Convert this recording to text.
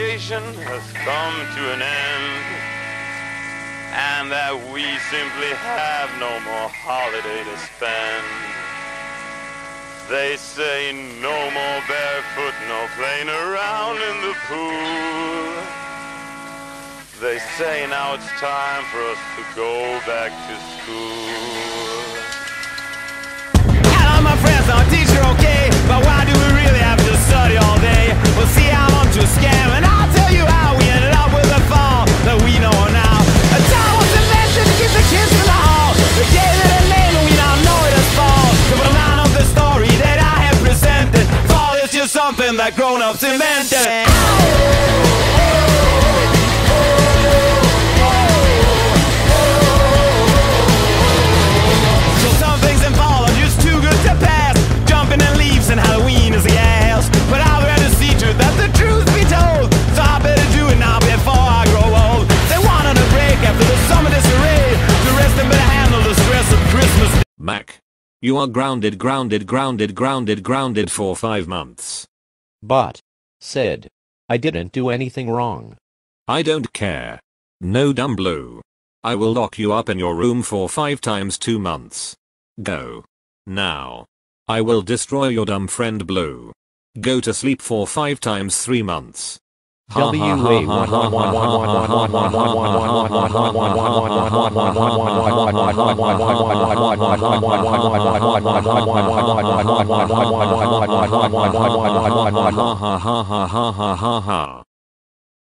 vacation has come to an end, and that we simply have no more holiday to spend. They say no more barefoot, no playing around in the pool. They say now it's time for us to go back to school. Hello my friends, I'm a teacher, okay, but why do we really have to study all day? Well see, I'm on to a scam, and I'll tell you how we ended up with a fall that we know now. A time was invented to keep the kids in the hall. They gave it a name and we now know it as fall. The bottom line of the story that I have presented, fall is just something that grown-ups invented. So some things in fall are just too good to pass. Jumping in leaves and Halloween is the ass. But I'd rather see to that the truth be told, so I better do it now before I grow old. They wanted a break after the summer disarray, the rest of better handle the stress of Christmas. Mac, you are grounded for 5 months. But, said, I didn't do anything wrong. I don't care. No, dumb Blue. I will lock you up in your room for 5 times 2 months. Go. Now. I will destroy your dumb friend Blue. Go to sleep for 5 times 3 months. WA